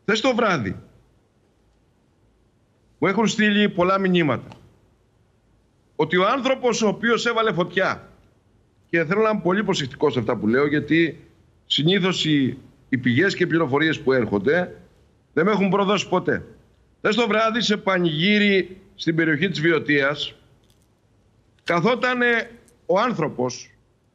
Χθες το βράδυ μου έχουν στείλει πολλά μηνύματα ότι ο άνθρωπος ο οποίος έβαλε φωτιά, και θέλω να είμαι πολύ προσεκτικός σε αυτά που λέω, γιατί συνήθως οι πηγές και οι πληροφορίες που έρχονται δεν με έχουν προδώσει ποτέ. Χθες το βράδυ σε πανηγύρι στην περιοχή της Βιωτίας καθόταν ο άνθρωπος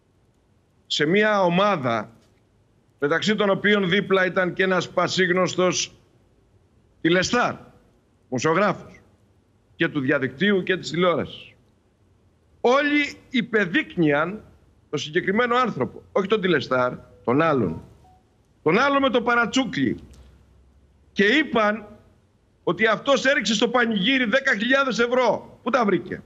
σε μια ομάδα, μεταξύ των οποίων δίπλα ήταν και ένας πασίγνωστος τηλεστάρ, μουσιογράφος και του διαδικτύου και της τηλεόρασης. Όλοι υπεδείκνυαν τον συγκεκριμένο άνθρωπο, όχι τον τηλεστάρ, τον άλλον. Τον άλλον με το παρατσούκλι. Και είπαν ότι αυτός έριξε στο πανηγύρι 10.000 ευρώ. Πού τα βρήκε?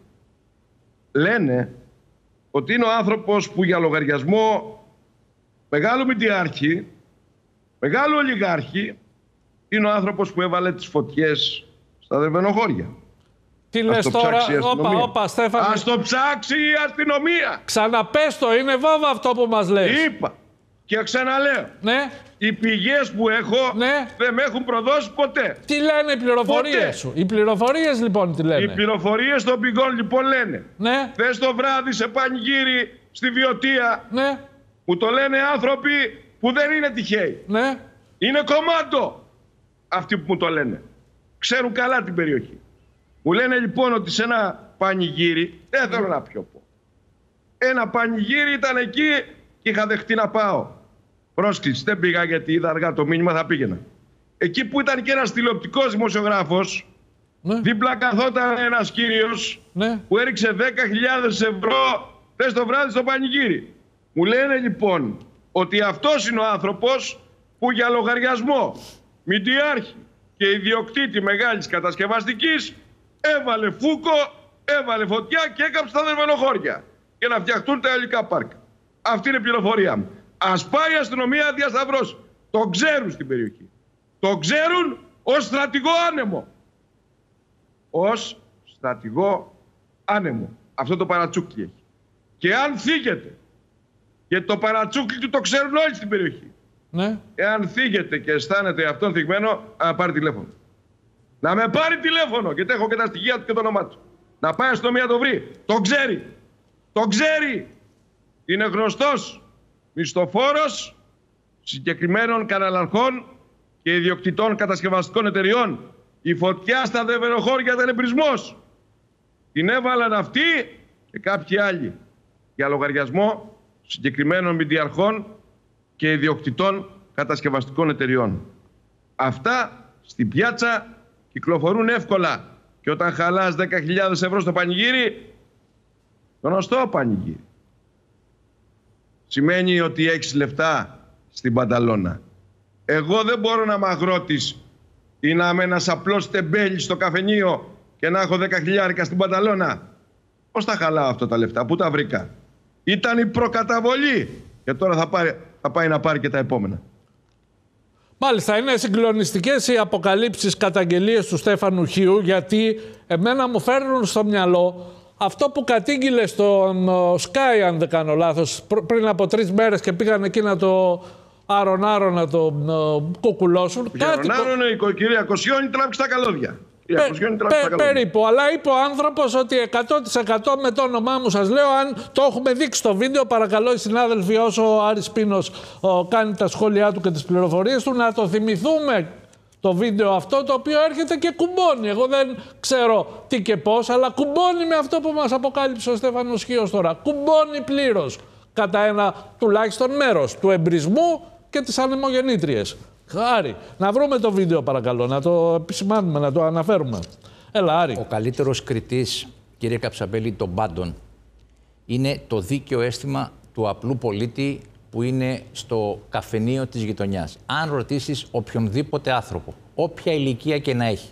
Λένε ότι είναι ο άνθρωπος που για λογαριασμό μεγάλου μηντιάρχη, μεγάλου ολιγάρχη, είναι ο άνθρωπος που έβαλε τις φωτιές στα Δερβενοχώρια. Τι λες τώρα? Όπα, Στέφανε. Ας το ψάξει η αστυνομία. Ξαναπες το, είναι βάβα αυτό που μας λες. Είπα και ξαναλέω. Ναι. Οι πηγές που έχω δεν με έχουν προδώσει ποτέ. Τι λένε οι πληροφορίες σου? Οι πληροφορίες λοιπόν τι λένε? Οι πληροφορίες των πηγών λοιπόν λένε. Ναι. Χθες το βράδυ σε πανηγύρι στη Βιωτία. Ναι. Μου το λένε άνθρωποι που δεν είναι τυχαίοι. Ναι. Είναι κομμάτο αυτοί που μου το λένε. Ξέρουν καλά την περιοχή. Μου λένε λοιπόν ότι σε ένα πανηγύρι, δεν θέλω να πιο πω. Ένα πανηγύρι ήταν εκεί και είχα δεχτεί να πάω. Πρόσκληση, δεν πήγα γιατί είδα αργά το μήνυμα, θα πήγαινα. Εκεί που ήταν και ένας τηλεοπτικός δημοσιογράφος, δίπλα καθόταν ένας κύριος που έριξε 10.000 ευρώ χθες το βράδυ στο πανηγύρι. Μου λένε λοιπόν ότι αυτός είναι ο άνθρωπος που για λογαριασμό μηντιάρχη και ιδιοκτήτη μεγάλης κατασκευαστικής έβαλε φούκο, έβαλε φωτιά και έκαψε τα Δερβενοχώρια για να φτιαχτούν τα υλικά πάρκα. Αυτή είναι η πληροφορία μου. Ας πάει η αστυνομία διασταυρώσει. Το ξέρουν στην περιοχή. Το ξέρουν ως στρατηγό άνεμο. Ως στρατηγό άνεμο. Αυτό το παρατσούκλι έχει. Και αν θίγεται, γιατί το παρατσούκλι του το ξέρουν όλοι στην περιοχή. Ναι. Εάν θίγεται και αισθάνεται αυτόν θυγμένο, να πάρει τηλέφωνο. Να με πάρει τηλέφωνο, γιατί έχω και τα στοιχεία του και το όνομά του. Να πάει η αστυνομία να το βρει. Το ξέρει. Το ξέρει. Είναι γνωστός μισθοφόρος συγκεκριμένων καναλαρχών και ιδιοκτητών κατασκευαστικών εταιριών. Η φωτιά στα Δερβενοχώρια ήταν εμπρισμός. Την έβαλαν αυτοί και κάποιοι άλλοι για λογαριασμό συγκεκριμένων μηντιαρχών και ιδιοκτητών κατασκευαστικών εταιριών. Αυτά στην πιάτσα κυκλοφορούν εύκολα. Και όταν χαλάς 10.000 ευρώ στο πανηγύρι, γνωστό πανηγύρι, σημαίνει ότι έχεις λεφτά στην πανταλώνα. Εγώ δεν μπορώ να είμαι αγρότης ή να είμαι ένας απλός τεμπέλης στο καφενείο και να έχω 10.000 στην πανταλώνα. Πώς τα χαλάω αυτά τα λεφτά, πού τα βρήκα? Ήταν η προκαταβολή και τώρα θα πάει να πάρει και τα επόμενα. Μάλιστα, είναι συγκλονιστικές οι αποκαλύψεις, καταγγελίες του Στέφανου Χίου, γιατί εμένα μου φέρνουν στο μυαλό αυτό που κατήγγειλε στον Sky, αν δεν κάνω λάθος, πριν από 3 μέρες και πήγαν εκεί να το άρον να το κουκουλώσουν. Η κυρία Κοσιόνη τράβηξε τα καλώδια. Περίπου, αλλά είπε ο άνθρωπος ότι 100% με το όνομά μου σας λέω, αν το έχουμε δείξει το βίντεο, παρακαλώ οι συνάδελφοι όσο ο Άρης Πίνος κάνει τα σχόλιά του και τις πληροφορίες του, να το θυμηθούμε το βίντεο αυτό, το οποίο έρχεται και κουμπώνει. Εγώ δεν ξέρω τι και πώς, αλλά κουμπώνει με αυτό που μας αποκάλυψε ο Στέφανος Χίος τώρα. Κουμπώνει πλήρως κατά ένα τουλάχιστον μέρος του εμπρισμού και τις ανεμογεννήτριες. Άρη, να βρούμε το βίντεο παρακαλώ, να το επισημάνουμε, να το αναφέρουμε. Έλα, Άρη. Ο καλύτερος κριτής, κύριε Καψαμπέλη, των πάντων είναι το δίκαιο αίσθημα του απλού πολίτη που είναι στο καφενείο της γειτονιάς. Αν ρωτήσεις οποιονδήποτε άνθρωπο, όποια ηλικία και να έχει,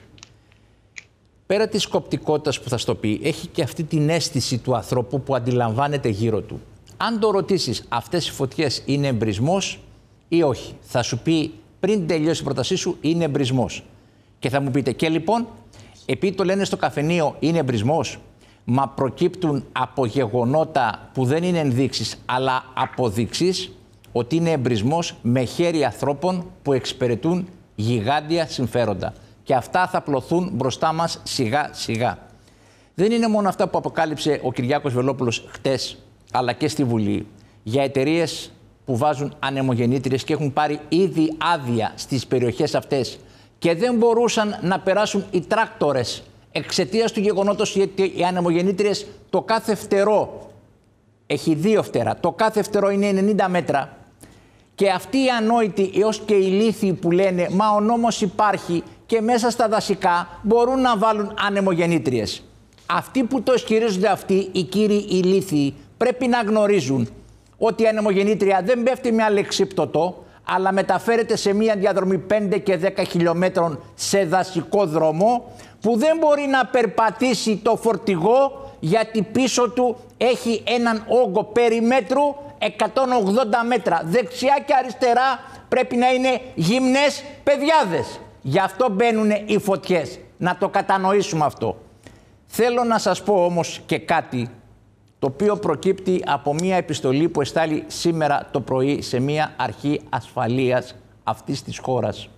πέρα της σκοπτικότητας που θα στο πει, έχει και αυτή την αίσθηση του ανθρώπου που αντιλαμβάνεται γύρω του. Αν το ρωτήσεις, αυτές οι φωτιές είναι εμπρισμός ή όχι, θα σου πει πριν τελειώσει η πρότασή σου, είναι εμπρισμός. Και θα μου πείτε, και λοιπόν, επειδή το λένε στο καφενείο είναι εμπρισμός, μα προκύπτουν από γεγονότα που δεν είναι ενδείξεις, αλλά αποδείξεις ότι είναι εμπρισμός με χέρι ανθρώπων που εξυπηρετούν Γιγάντια συμφέροντα. Και αυτά θα πλωθούν μπροστά μας σιγά σιγά. Δεν είναι μόνο αυτά που αποκάλυψε ο Κυριάκος Βελόπουλος χτες, αλλά και στη Βουλή, για εταιρείες που βάζουν ανεμογεννήτριες και έχουν πάρει ήδη άδεια στις περιοχές αυτές και δεν μπορούσαν να περάσουν οι τράκτορες εξαιτίας του γεγονότος ότι οι ανεμογεννήτριες το κάθε φτερό έχει 2 φτερά, το κάθε φτερό είναι 90 μέτρα. Και αυτοί οι ανόητοι έως και οι ηλίθιοι που λένε «Μα ο νόμος υπάρχει και μέσα στα δασικά μπορούν να βάλουν ανεμογεννήτριες». Αυτοί που το ισχυρίζονται αυτοί, οι κύριοι ηλίθιοι, πρέπει να γνωρίζουν ότι η ανεμογεννήτρια δεν πέφτει με αλεξίπτωτο, αλλά μεταφέρεται σε μία διαδρομή 5 και 10 χιλιόμετρων σε δασικό δρόμο, που δεν μπορεί να περπατήσει το φορτηγό, γιατί πίσω του έχει έναν όγκο περιμέτρου 180 μέτρα. Δεξιά και αριστερά πρέπει να είναι γυμνές παιδιάδες. Γι' αυτό μπαίνουν οι φωτιές. Να το κατανοήσουμε αυτό. Θέλω να σας πω όμως και κάτι το οποίο προκύπτει από μία επιστολή που εστάλει σήμερα το πρωί σε μία αρχή ασφαλείας αυτής της χώρας.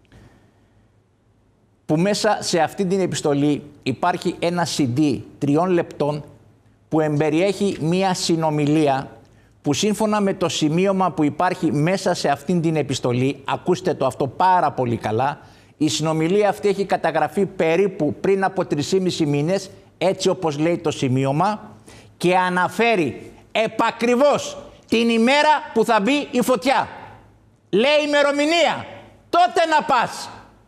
Που μέσα σε αυτή την επιστολή υπάρχει ένα CD 3 λεπτών που εμπεριέχει μία συνομιλία που σύμφωνα με το σημείωμα που υπάρχει μέσα σε αυτήν την επιστολή, ακούστε το αυτό πάρα πολύ καλά, η συνομιλία αυτή έχει καταγραφεί περίπου πριν από 3,5 μήνες, έτσι όπως λέει το σημείωμα, και αναφέρει επακριβώς την ημέρα που θα μπει η φωτιά. Λέει ημερομηνία, τότε να πας.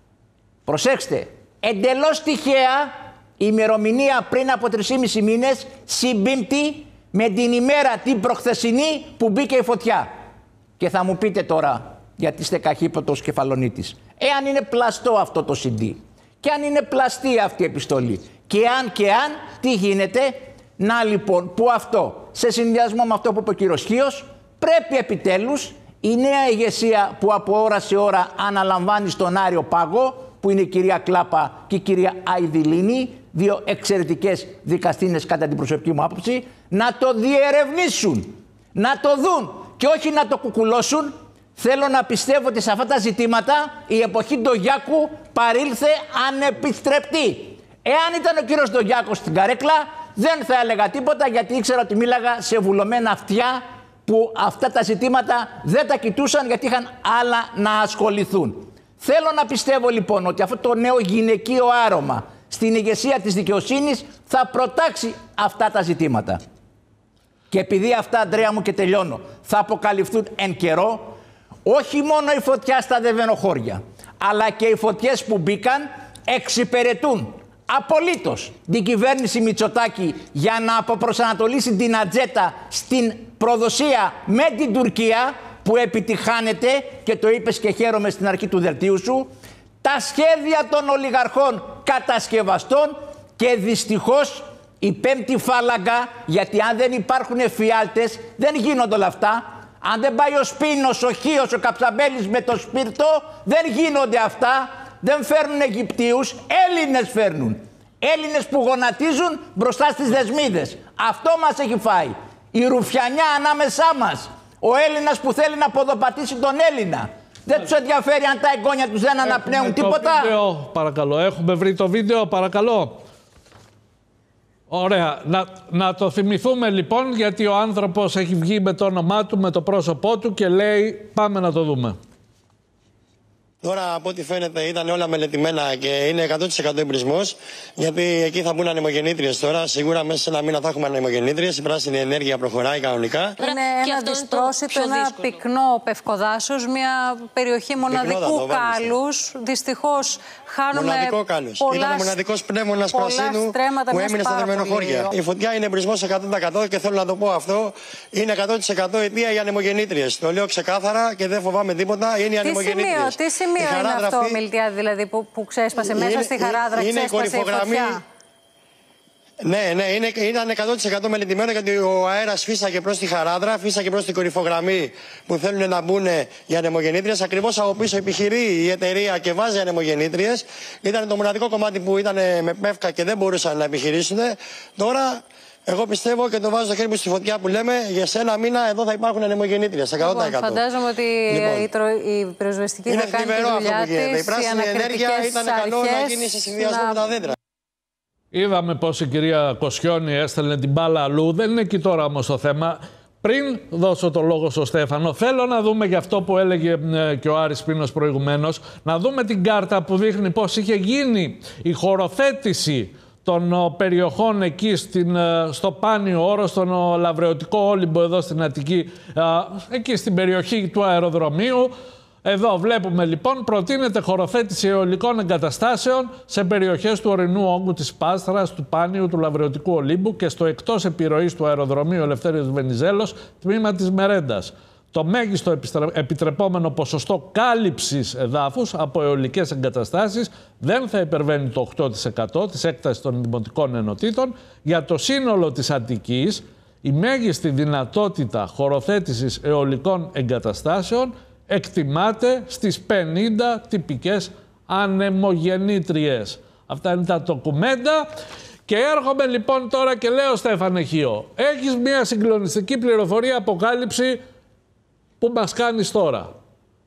Προσέξτε, εντελώς τυχαία η ημερομηνία πριν από 3,5 μήνες συμπίπτει με την ημέρα την προχθεσινή που μπήκε η φωτιά. Και θα μου πείτε τώρα, γιατί είστε καχύποτος κεφαλονίτης, εάν είναι πλαστό αυτό το CD και αν είναι πλαστή αυτή η επιστολή και αν, τι γίνεται? Να λοιπόν που αυτό, σε συνδυασμό με αυτό που είπε ο κύριος Χίος, πρέπει επιτέλους η νέα ηγεσία που από ώρα σε ώρα αναλαμβάνει στον Άριο Πάγο, που είναι η κυρία Κλάπα και η κυρία Αηδηλίνη, 2 εξαιρετικές δικαστίνες κατά την προσωπική μου άποψη, να το διερευνήσουν, να το δουν και όχι να το κουκουλώσουν. Θέλω να πιστεύω ότι σε αυτά τα ζητήματα η εποχή Ντογιάκου παρήλθε ανεπιστρεπτή. Εάν ήταν ο κύριος Ντογιάκος στην καρέκλα, δεν θα έλεγα τίποτα, γιατί ήξερα ότι μίλαγα σε βουλωμένα αυτιά που αυτά τα ζητήματα δεν τα κοιτούσαν γιατί είχαν άλλα να ασχοληθούν. Θέλω να πιστεύω λοιπόν ότι αυτό το νέο γυναικείο άρωμα στην ηγεσία της δικαιοσύνης θα προτάξει αυτά τα ζητήματα. Και επειδή αυτά, Ανδρέα μου, και τελειώνω, θα αποκαλυφθούν εν καιρό, όχι μόνο η φωτιά στα Δεβενοχώρια, αλλά και οι φωτιές που μπήκαν εξυπηρετούν απολύτως την κυβέρνηση Μητσοτάκη για να αποπροσανατολίσει την ατζέτα στην προδοσία με την Τουρκία, που επιτυχάνεται και το είπες και χαίρομαι στην αρχή του δελτίου σου, τα σχέδια των ολιγαρχών κατασκευαστών και δυστυχώς η πέμπτη φάλαγγα, γιατί αν δεν υπάρχουν εφιάλτες δεν γίνονται όλα αυτά. Αν δεν πάει ο Σπίνος, ο Χίος, ο Καψαμπέλης με το σπίρτο, δεν γίνονται αυτά. Δεν φέρνουν Αιγυπτίους, Έλληνες φέρνουν. Έλληνες που γονατίζουν μπροστά στις δεσμίδες. Αυτό μας έχει φάει. Η ρουφιανιά ανάμεσά μας. Ο Έλληνας που θέλει να ποδοπατήσει τον Έλληνα. Δεν τους ενδιαφέρει αν τα εγγόνια τους δεν αναπνέουν τίποτα. Βίντεο, παρακαλώ. Έχουμε βρει το βίντεο, παρακαλώ. Ωραία. Να το θυμηθούμε λοιπόν, γιατί ο άνθρωπος έχει βγει με το όνομά του, με το πρόσωπό του και λέει πάμε να το δούμε. Τώρα, από ό,τι φαίνεται, ήταν όλα μελετημένα και είναι 100% εμπρισμός. Γιατί εκεί θα μπουν ανεμογεννήτριες τώρα. Σίγουρα μέσα σε ένα μήνα θα έχουμε ανεμογεννήτριες. Η πράσινη ενέργεια προχωράει κανονικά. Είναι ένα δυσπρόσιτο, ένα πυκνό πευκοδάσος, μια περιοχή μοναδικού κάλους. Δυστυχώς χάνουμε. Μοναδικό κάλους. Ήταν ο μοναδικός πνεύμονας πρασίνου που έμεινε στα Δερμενοχώρια. Η φωτιά είναι εμπρισμός 100% και θέλω να το πω αυτό. Είναι 100% αιτία οι ανεμογεννήτριες. Το λέω ξεκάθαρα και δεν φοβάμαι τίποτα. Είναι οι ανεμογεννήτριες. Τι σημείο είναι αυτό, Μιλτιά, δηλαδή, που ξέσπασε μέσα στη Χαράδρα, ξέσπασε η φωτιά? Ναι, ήταν 100% μελετημένο, γιατί ο αέρας φύσαγε προς τη Χαράδρα, φύσαγε προς την κορυφογραμμή που θέλουν να μπουν οι ανεμογεννήτριες. Ακριβώς από πίσω επιχειρεί η εταιρεία και βάζει ανεμογεννήτριες. Ήταν το μοναδικό κομμάτι που ήταν με πεύκα και δεν μπορούσαν να επιχειρήσουν. Τώρα Εγώ πιστεύω και το βάζω το χέρι μου στη φωτιά που λέμε, για σε ένα μήνα εδώ θα υπάρχουν ανεμογεννήτριες, 100%. Φαντάζομαι ότι η πυροσβεστική θα κάνει τη δουλειά της. Η πράσινη ενέργεια ήταν καλό να γίνει σε συνδυασμό με τα δέντρα. Είδαμε πώς η κυρία Κοσιόνη έστελνε την μπάλα αλλού. Δεν είναι εκεί τώρα όμως το θέμα. Πριν δώσω το λόγο στον Στέφανο, θέλω να δούμε για αυτό που έλεγε και ο Άρης Πίνος προηγουμένως, να δούμε την κάρτα που δείχνει πώς είχε γίνει η χωροθέτηση των περιοχών εκεί στο Πάνιο Όρο, στον Λαβρεωτικό Όλυμπο εδώ στην Αττική, εκεί στην περιοχή του αεροδρομίου. Εδώ βλέπουμε λοιπόν προτείνεται χωροθέτηση αιωλικών εγκαταστάσεων σε περιοχές του ορεινού όγκου της Πάστρας, του Πάνιου, του Λαβρεωτικού Ολύμπου και στο εκτός επιρροής του αεροδρομίου Ελευθέριος Βενιζέλος, τμήμα της Μερέντας. Το μέγιστο επιτρεπόμενο ποσοστό κάλυψης εδάφους από αιωλικές εγκαταστάσεις δεν θα υπερβαίνει το 8% της έκτασης των δημοτικών ενωτήτων. Για το σύνολο της Αττικής, η μέγιστη δυνατότητα χωροθέτησης αιωλικών εγκαταστάσεων εκτιμάται στις 50 τυπικές ανεμογεννήτριες. Αυτά είναι τα ντοκουμέντα. Και έρχομαι λοιπόν τώρα και λέω, Στέφανε Χίο, έχεις μια συγκλονιστική πληροφορία, αποκάλυψη που μας κάνεις τώρα.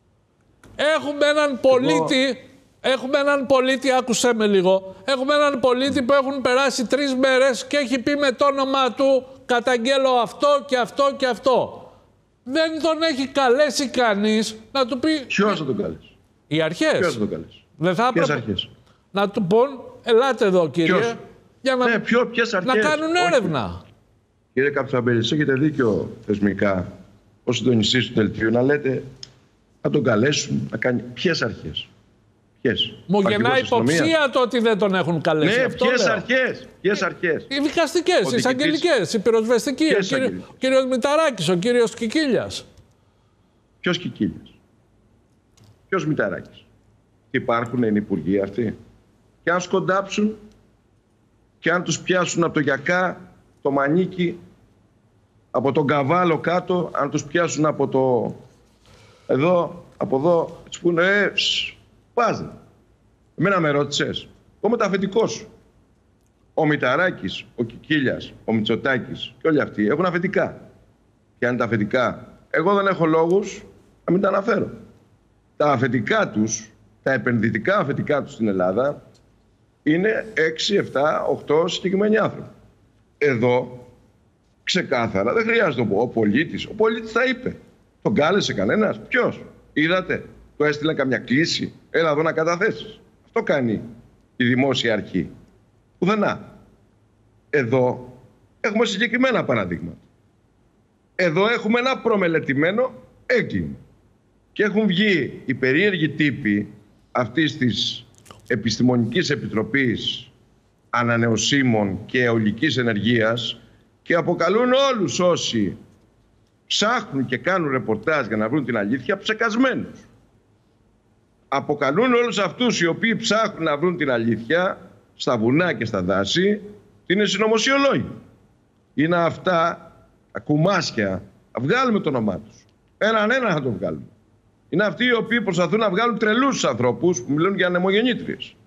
Έχουμε έναν πολίτη, άκουσέ με λίγο, έχουμε έναν πολίτη που έχουν περάσει 3 μέρες και έχει πει με το όνομά του καταγγέλλω αυτό και αυτό και αυτό. Δεν τον έχει καλέσει κανείς να του πει... Ποιος θα τον καλέσει? Οι αρχές. Ποιος θα τον καλέσει? Δεν θα έπρεπε αρχές? Να του πούν, ελάτε εδώ κύριε, Ποιος? για να, ποιες αρχές? Να κάνουν έρευνα. Κύριε Καψαμπέλη, έχετε δίκιο θεσμικά, ως συντονιστής του δελτίου, να λέτε να τον καλέσουν, να κάνει ποιες αρχές? Μου γεννά υποψία το ότι δεν τον έχουν καλέσει. Ναι, αυτό ποιες αρχές? Οι δικαστικές, οι εισαγγελικές, οι πυροσβεστικοί, ο κύριος Μηταράκης, ο κύριος Κικίλιας. Ποιος Κικίλιας? Ποιος Μηταράκης? Υπάρχουν, είναι υπουργοί αυτοί? Και αν σκοντάψουν και αν τους πιάσουν από το Γιακά, το Μανίκι, από τον Καβάλο κάτω, αν τους πιάσουν από το εδώ, από εδώ, τους πούνε πάζε. Εμένα με ρώτησες. Εγώ μεταφετικό σου. Ο Μηταράκης, ο Κικίλιας, ο Μητσοτάκης και όλοι αυτοί έχουν αφεντικά. Και αν τα αφεντικά, εγώ δεν έχω λόγους να μην τα αναφέρω. Τα αφεντικά τους, τα επενδυτικά αφεντικά τους στην Ελλάδα είναι 6, 7, 8 συγκεκριμένοι άνθρωποι. Εδώ, ξεκάθαρα, δεν χρειάζεται να πω. Ο πολίτης θα είπε. Τον κάλεσε κανένας? Ποιος? Είδατε? Το έστειλε καμιά κλήση? Έλα εδώ να καταθέσεις. Αυτό κάνει η δημόσια αρχή. Πουθενά. Εδώ έχουμε συγκεκριμένα παραδείγματα. Εδώ έχουμε ένα προμελετημένο έγκλημα. Και έχουν βγει οι περίεργοι τύποι αυτής της Επιστημονικής Επιτροπής Ανανεωσίμων και Αιωλικής Ενεργείας και αποκαλούν όλους όσοι ψάχνουν και κάνουν ρεπορτάζ για να βρουν την αλήθεια ψεκασμένους. Αποκαλούν όλους αυτούς οι οποίοι ψάχνουν να βρουν την αλήθεια στα βουνά και στα δάση είναι συνωμοσιολόγοι. Είναι αυτά τα κουμάσια, να βγάλουμε το όνομά τους. Έναν θα το βγάλουμε. Είναι αυτοί οι οποίοι προσπαθούν να βγάλουν τρελούς ανθρώπους που μιλούν για ανεμογεννήτριες.